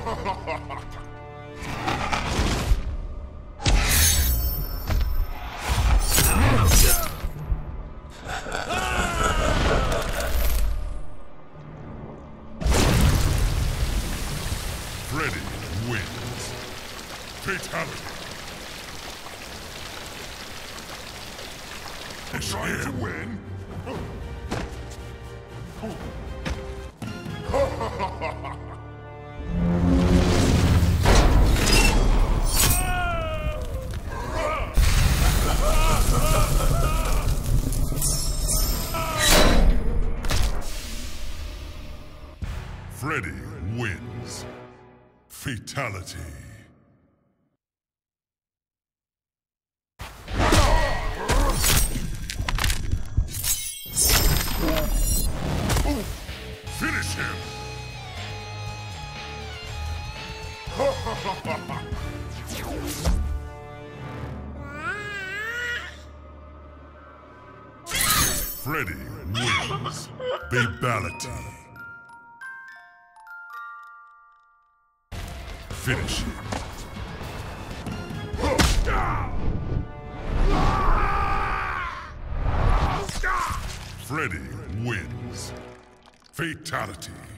Freddy wins. Fatality. Trying to win? Freddy wins. Fatality. Finish him! Freddy wins. Babality. Finish him. Freddy wins. Fatality.